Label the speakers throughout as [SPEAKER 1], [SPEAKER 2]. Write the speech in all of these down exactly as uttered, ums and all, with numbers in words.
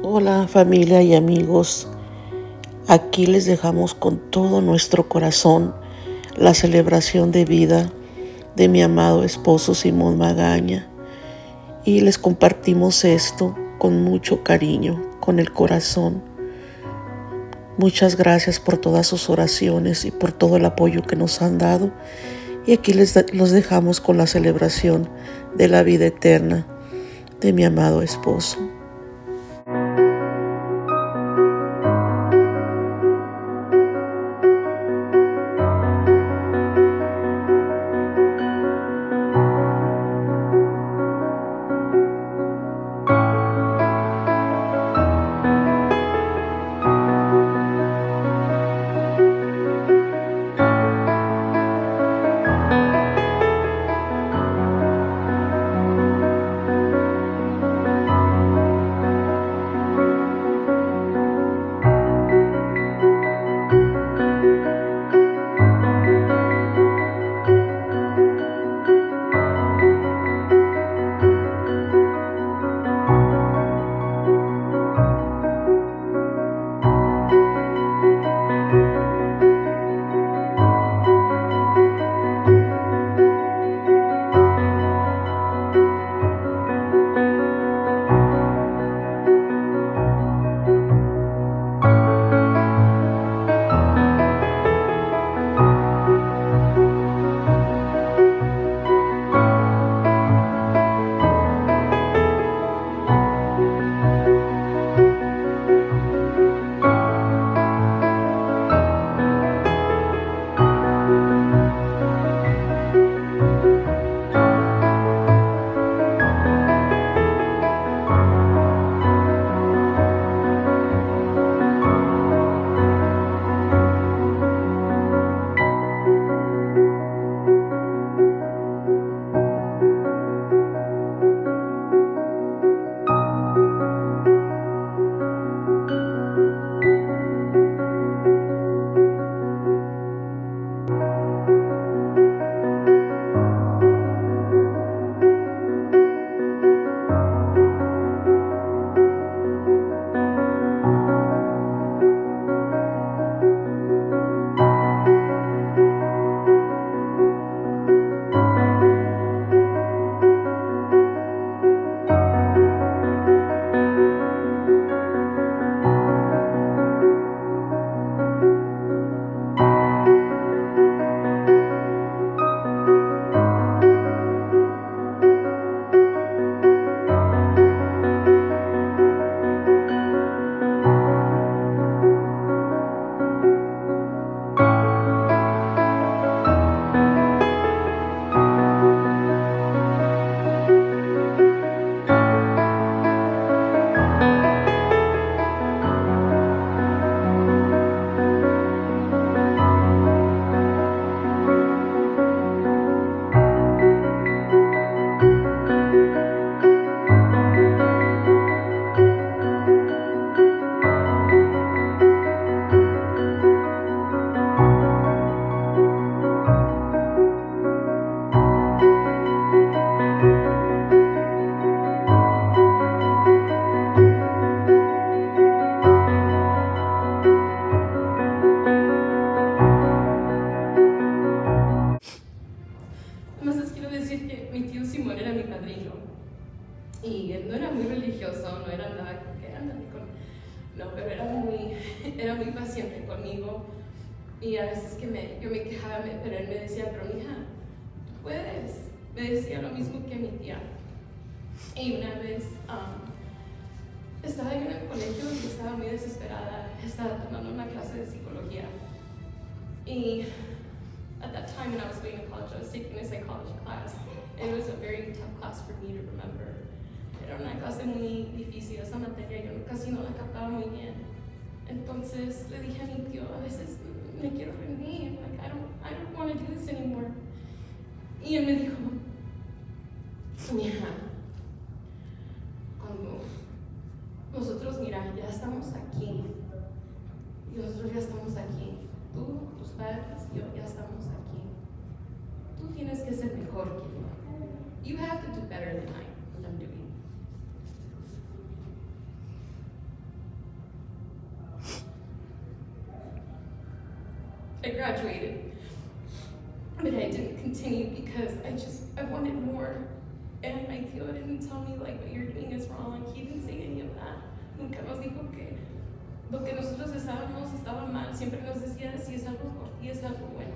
[SPEAKER 1] Hola familia y amigos, aquí les dejamos con todo nuestro corazón la celebración de vida de mi amado esposo Simón Magaña y les compartimos esto con mucho cariño, con el corazón. Muchas gracias por todas sus oraciones y por todo el apoyo que nos han dado, y aquí les los dejamos con la celebración de la vida eterna de mi amado esposo.
[SPEAKER 2] Y él no era muy religioso, no era nada que andaba con... No, pero era muy, era muy paciente conmigo. Y a veces que me, yo me quejaba, pero él me decía, pero mija, tú puedes. Me decía lo mismo que mi tía. Y una vez um, estaba yo en el colegio y estaba muy desesperada. Estaba tomando una clase de psicología. Y at that time when I was going to college, I was taking a psychology class. And it was a very tough class for me to remember. Era una clase muy difícil, esa materia yo casi no la captaba muy bien. Entonces le dije a mi tío, a veces me quiero rendir, like, I don't, I don't want to do this anymore. Y él me dijo, mija, cuando nosotros, mira, ya estamos aquí, y nosotros ya estamos aquí, tú, tus padres, yo ya estamos aquí. Tú tienes que ser mejor que yo. You have to do better than I am doing. I graduated, but I didn't continue because I just, I wanted more. And my tío didn't tell me like what you're doing is wrong. He didn't say any of that. Nunca nos dijo que lo que nosotros estábamos estaba mal. Siempre nos decía si es algo por ti es algo bueno.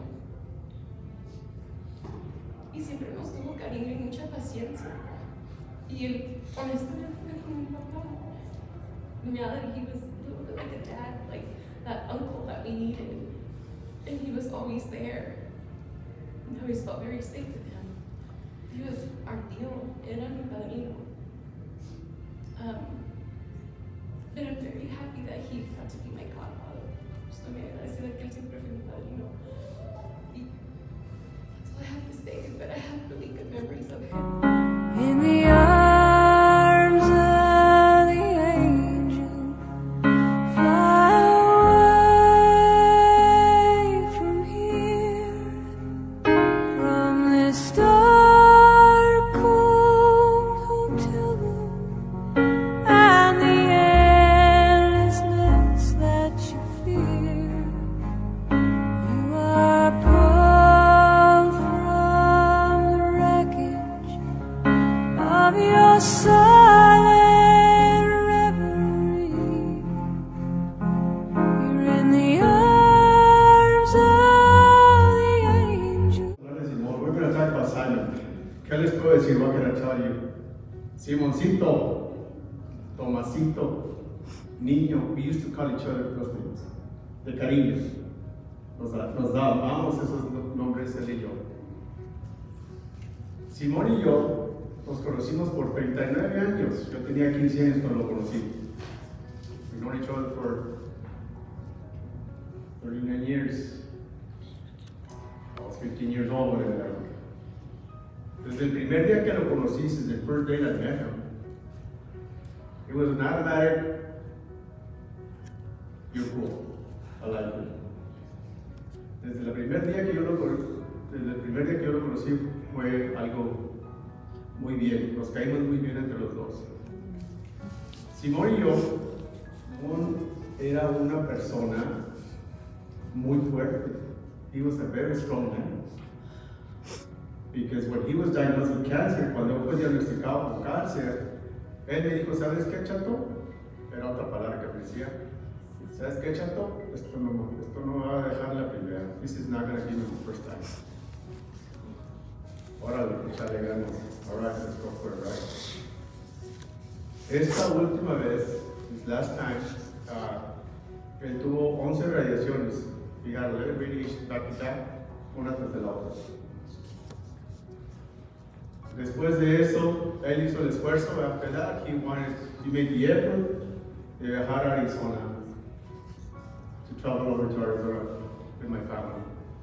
[SPEAKER 2] Y siempre nos tuvo cariño y mucha paciencia. Y él, honestamente, me dijo mi papá. Now that he was a little bit like a dad, like that uncle that we needed. And he was always there. I always felt very safe with him. He was our tío, era mi padrino. Um, but I'm very happy that he got to be my godfather. Estoy muy agradecida que él siempre fue mi padrino. Y that's all I have to say, but I have really good memories of him.
[SPEAKER 3] In the arms of the angel, fly away from here, from this dark, cold hotel room, and the endlessness that you fear. You are pulled from the wreckage of your silent reverie. You're in the arms of the angel.
[SPEAKER 4] We're going to talk about Simon. ¿Qué les puedo decir? What can I tell you? Simoncito, Tomasito, Niño, we used to call each other those names. De cariño. Nos, nos dábamos esos nombres él y yo. Simón y yo nos conocimos por treinta y nueve años. Yo tenía quince años cuando lo conocí. We known each other for thirty-nine years. I was fifteen years old when I met him. Desde el primer día que lo conocí, since the first day I met him, it was an automatic, you're cool, I like you. Desde el primer día que yo lo conocí, desde el primer día que yo lo conocí fue algo muy bien, nos caímos muy bien entre los dos. Simón y yo, Simón era una persona muy fuerte. He was a very strong man. Because when he was diagnosed with cancer, cuando fue diagnosticado con cáncer, él me dijo, ¿sabes qué, chato? Era otra palabra que me decía. ¿Sabes qué, chato? Esto no, esto no va a dejar la primera. This is not going to be the first time. Órale, echale ganas. All right, let's go for it, right? Esta última vez, this last time, uh, él tuvo once radiaciones. He had eleven radiations back to back, una tras de la otra. Después de eso, él hizo el esfuerzo. After that, he wanted, he made the effort de viajar a Arizona, to travel over to Arizona with my family.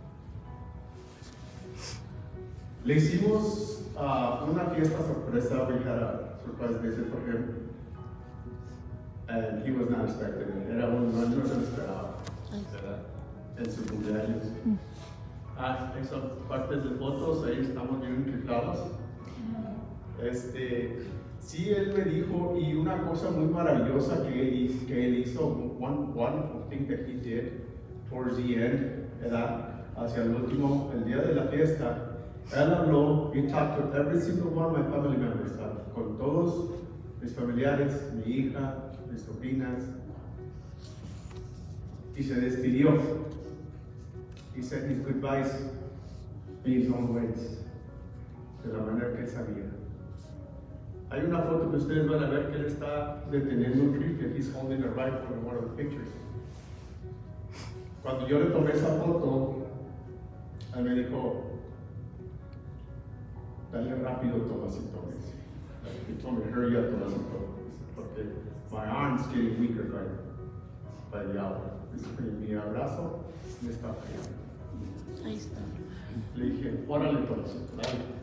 [SPEAKER 4] Le hicimos uh, una fiesta sorpresa. We had a surprise visit for him, and he was not expecting it. Era un no, no se lo esperaba, ¿verdad? En su cumpleaños. Ah, esas partes de fotos, ahí estamos bien implicados. Este, sí, él me dijo, y una cosa muy maravillosa que él, que él hizo, one wonderful thing that he did towards the end, ¿verdad? Hacia el último, el día de la fiesta, él habló, he talked with every single one of my family members, ¿verdad? Con todos mis familiares, mi hija, mis sobrinas, y se despidió. He said his goodbyes in his own ways, de la manera que él sabía. Hay una foto que ustedes van a ver que él está deteniendo un rifle. He's holding a rifle in one of the pictures. Cuando yo le tomé esa foto, él me dijo, dale rápido, Tomasito. He told me, hurry up, Tomasito. Porque my arm's getting weaker by, by the hour. Mi abrazo me está fallando.
[SPEAKER 1] Ahí está.
[SPEAKER 4] Le dije, órale, Tomasito, dale.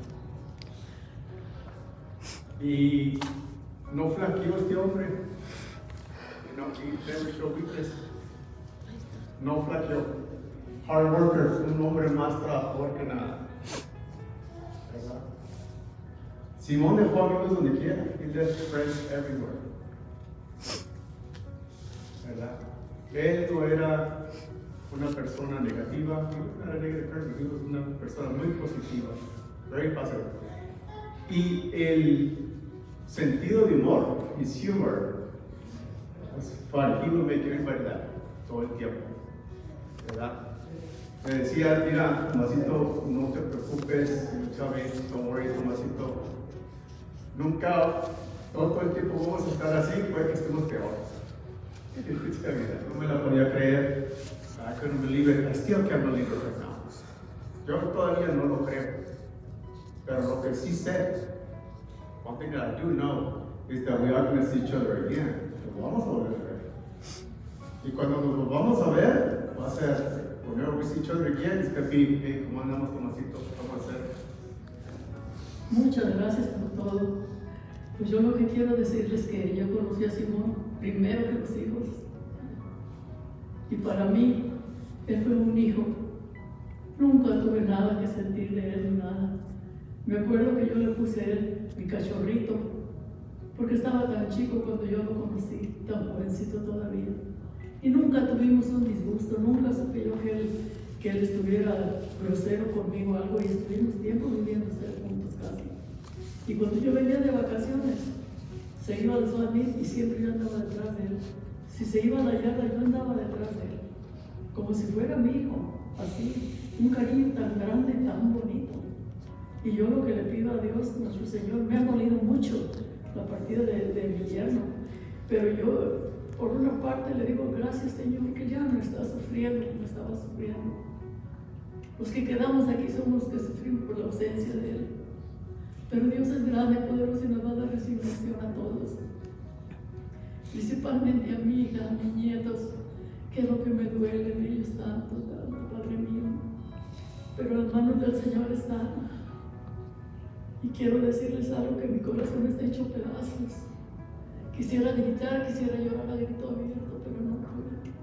[SPEAKER 4] Y no flaqueó este hombre. You know, he never showed weakness. No flaqueó. Hard worker, un hombre más trabajador que nada. ¿Verdad? Simón dejó amigos donde quiera. He left friends everywhere. ¿Verdad? Él no era una persona negativa, una negativa, es una persona muy positiva, very positive. Y el sentido de humor, his humor, was funny. He would make everybody laugh todo el tiempo, ¿verdad? Me decía, mira, Tomasito, no te preocupes, Chávez, don't worry, Tomasito. Nunca, todo el tiempo vamos a estar así, puede que estemos peores. No me la podía creer. I couldn't believe it. I still can't believe it right now. Yo todavía no lo creo. Pero lo que sí sé, one thing that I do know is that we are going to see each other again. Nos vamos a volver a ver. Y cuando nos vamos a ver, va a ser, whenever we see each other again, it's going to be, hey, ¿cómo andamos, Tomasito? ¿Cómo va a ser?
[SPEAKER 5] Muchas gracias por todo. Pues yo lo que quiero decirles es que yo conocí a Simón primero que los hijos. Y para mí, él fue un hijo. Nunca tuve nada que sentir de él, nada. Me acuerdo que yo le puse a él mi cachorrito, porque estaba tan chico cuando yo lo conocí, tan jovencito todavía. Y nunca tuvimos un disgusto, nunca supe yo que él, que él estuviera grosero conmigo o algo, y estuvimos tiempo viviendo juntos casi. Y cuando yo venía de vacaciones, se iba al Suamit y siempre yo andaba detrás de él. Si se iba a la yarda, yo andaba detrás de él, como si fuera mi hijo, así, un cariño tan grande, tan bonito. Y yo lo que le pido a Dios, nuestro Señor, me ha dolido mucho la partida de, de mi yerno, pero yo, por una parte, le digo gracias, Señor, que ya no está sufriendo como estaba sufriendo. Los que quedamos aquí somos los que sufrimos por la ausencia de Él. Pero Dios es grande, poderoso y nos va a dar resignación a todos. Principalmente a mi hija, a mis nietos, que es lo que me duele de ellos tanto, tanto, Padre mío. Pero las manos del Señor están. Y quiero decirles algo, que mi corazón está hecho pedazos. Quisiera gritar, quisiera llorar a grito abierto, pero no puedo.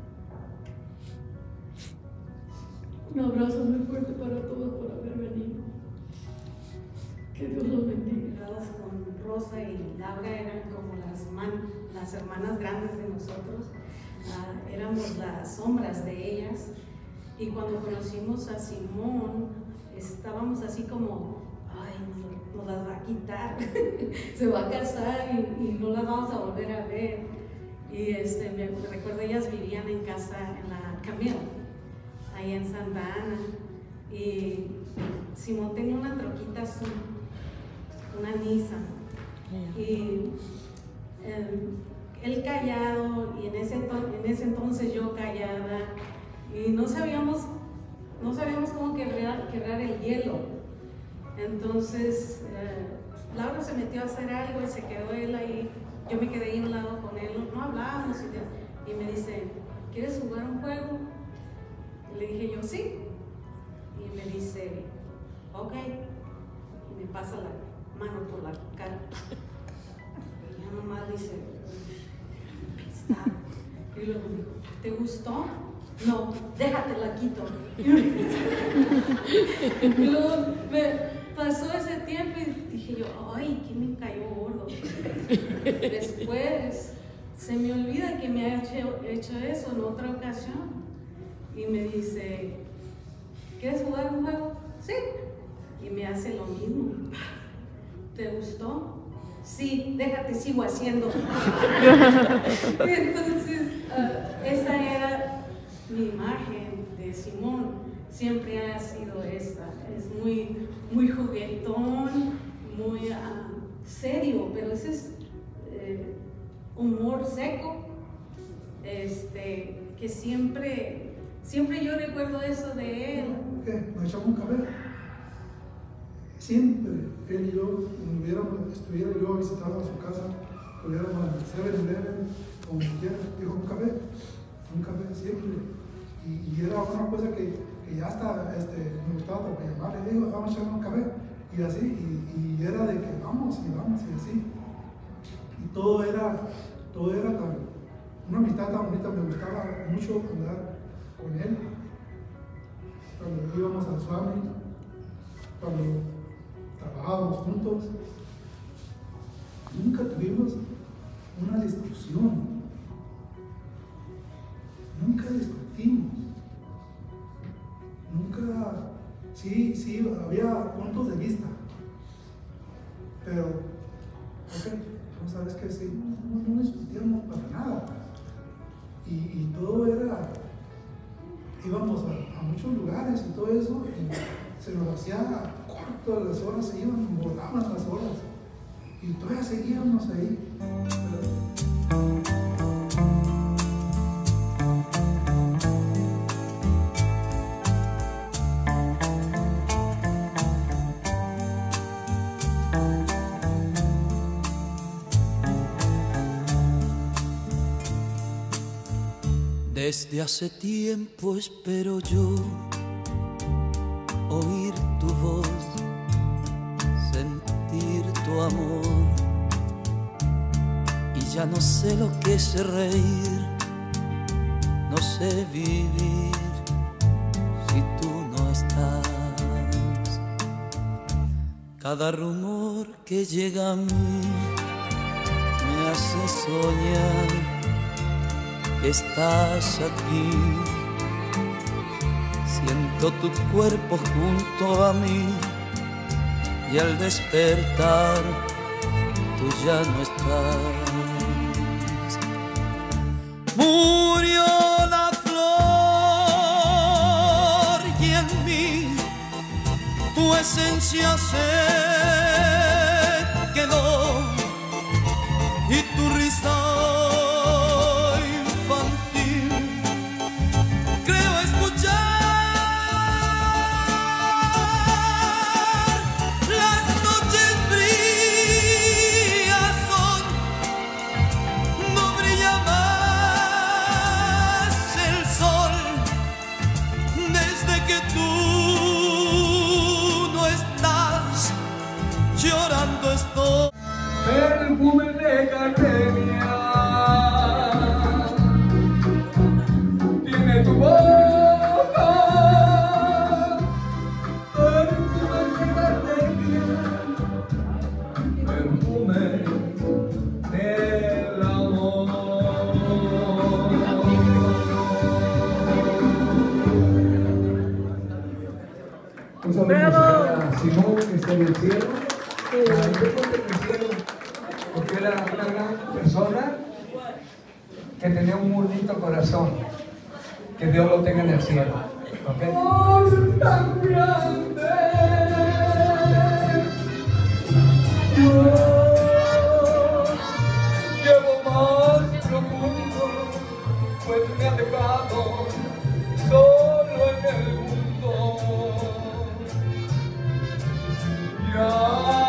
[SPEAKER 5] Un abrazo muy fuerte para todos por haber venido. Que Dios los bendiga.
[SPEAKER 6] Con Rosa y Laura eran como las, man, las hermanas grandes de nosotros, uh, éramos las sombras de ellas. Y cuando conocimos a Simón, estábamos así como, ay, nos, nos las va a quitar, se va a casar y, y no las vamos a volver a ver. Y este, me recuerdo, ellas vivían en casa en la Camino, ahí en Santa Ana. Y Simón tenía una troquita azul, una Nissan, y eh, él callado, y en ese, en ese entonces yo callada, y no sabíamos, no sabíamos cómo quebrar, quebrar el hielo. Entonces eh, Laura se metió a hacer algo y se quedó él ahí, yo me quedé ahí a un lado con él, no, no hablábamos, y, y me dice, ¿quieres jugar un juego? Y le dije yo, sí, y me dice, ok, y me pasa la mano por la cara. Y ya nomás dice, pesado. Y luego digo, ¿te gustó? No, déjate la quito. Y luego me pasó ese tiempo y dije yo, ay, que me cayó gordo. Después se me olvida que me ha hecho, hecho eso en otra ocasión. Y me dice, ¿quieres jugar un juego? Sí. Y me hace lo mismo. ¿Te gustó? Sí, déjate, sigo haciendo. Entonces, uh, esa era mi imagen de Simón. Siempre ha sido esa. Es muy, muy juguetón, muy uh, serio, pero ese es eh, humor seco. Este, que siempre, siempre yo recuerdo eso de él.
[SPEAKER 7] ¿Qué? ¿Nos echamos un café? Siempre él y yo, hubiéramos, estuviera yo visitando su casa, estuviéramos en el seven eleven, como quiera, dijo un café, un café siempre. Y, y era una cosa que, que ya hasta este, me gustaba porque llamar, le digo, vamos a echar un café, y así, y, y era de que vamos y vamos y así. Y todo era, todo era tan, una amistad tan bonita, me gustaba mucho andar con él. Cuando íbamos al Swami, cuando trabajábamos juntos, nunca tuvimos una discusión, nunca discutimos, sí, sí, había puntos de vista. Pero, ok, no sabes qué decir, no, no, no discutíamos para nada. Y, y todo era, íbamos a, a muchos lugares y todo eso, y se nos hacía corto, las horas se iban, volaban las horas. Y todavía seguíamos ahí.
[SPEAKER 8] Desde hace tiempo espero yo oír tu voz, sentir tu amor, y ya no sé lo que es reír, no sé vivir si tú no estás. Cada rumor que llega a mí me hace soñar que estás aquí. Siento tu cuerpo junto a mí y al despertar tú ya no estás. Murió la flor y en mí tu esencia se quedó, y tu risa llorando estoy.
[SPEAKER 9] Perfume de gardenia tiene tu boca, perfume de gardenia, perfume del amor. Un saludo a Simón, que está en el cielo. Yo creo que hicieron porque era una gran persona que tenía un bonito corazón. Que Dios lo tenga en el cielo. ¿Okay? Amor tan grande, yo llevo más profundo, pues me ha dejado solo en el mundo. Ya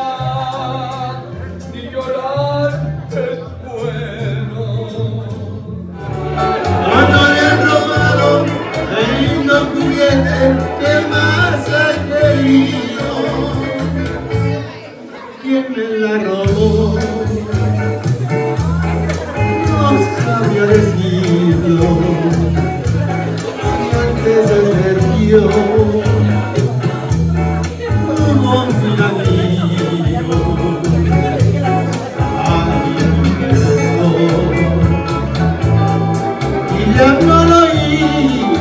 [SPEAKER 10] ¿qué más ha querido? ¿Quién me la robó? No sabía decirlo, y antes de ser yo, como un amigo, alguien me besó, y ya no lo oí.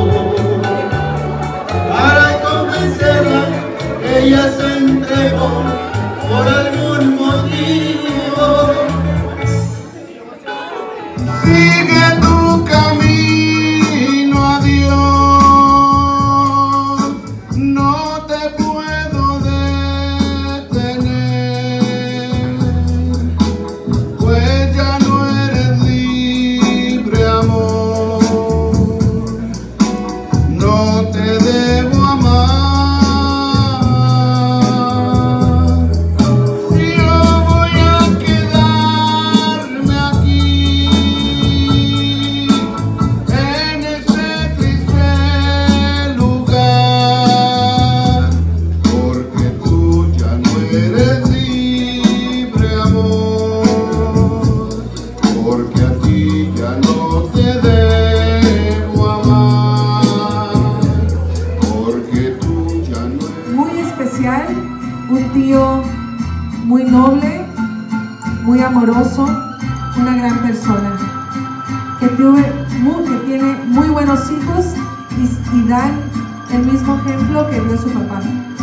[SPEAKER 10] Ella se entregó por algún motivo. Sigue tu camino a Dios, no te puedo detener, pues ya no eres libre, amor, no te debo amar.
[SPEAKER 11] Un tío muy noble, muy amoroso, una gran persona, que, tuve, muy, que tiene muy buenos hijos y, y dan el mismo ejemplo que dio su papá.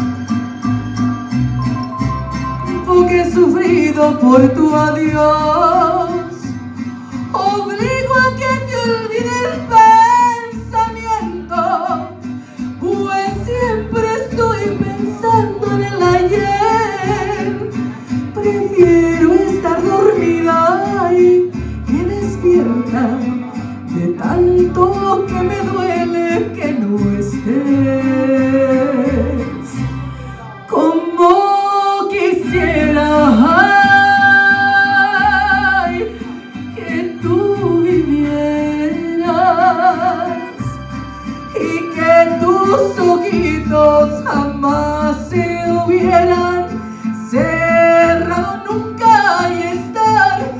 [SPEAKER 3] Porque he sufrido por tu adiós, obligo a que te olvide el pensamiento, pues siempre estoy pensando en el ayer. Prefiero estar dormida y que despierta de tanto que me duele que no estés. Como quisiera, ay, que tú vivieras y que tus ojitos jamás se hubieran cerrado nunca y estar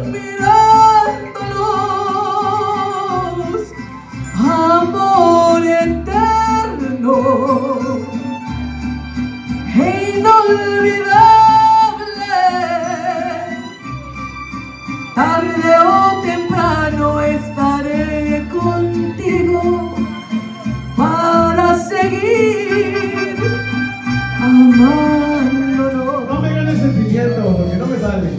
[SPEAKER 3] mirándolos. Amor eterno e inolvidable, tarde o temprano estaré contigo para seguir amándonos.
[SPEAKER 4] No me gane el sentimiento, porque no me sale.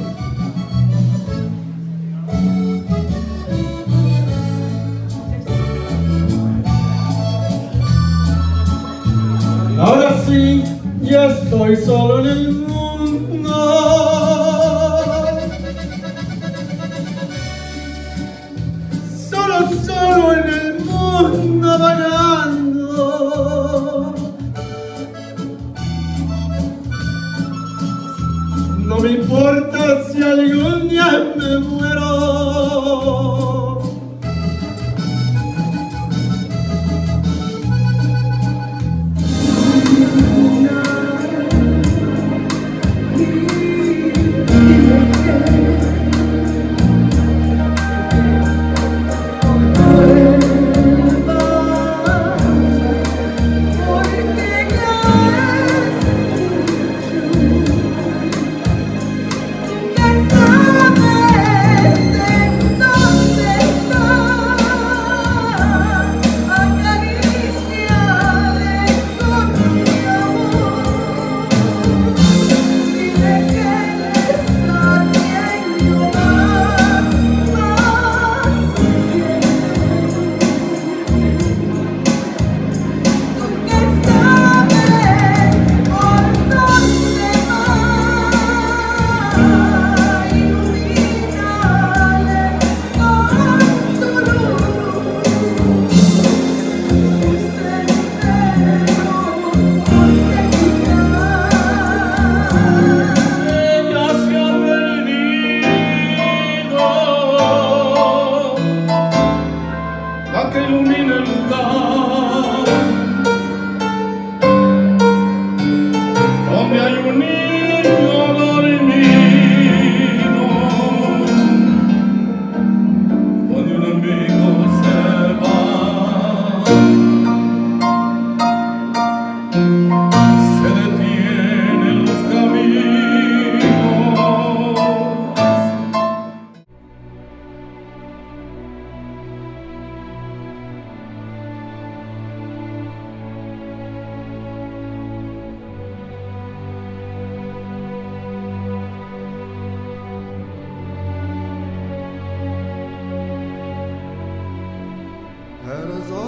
[SPEAKER 4] Ahora sí, ya estoy solo en el mundo. Solo, solo en el mundo vagando. No me importa si algún día me muero.
[SPEAKER 10] And as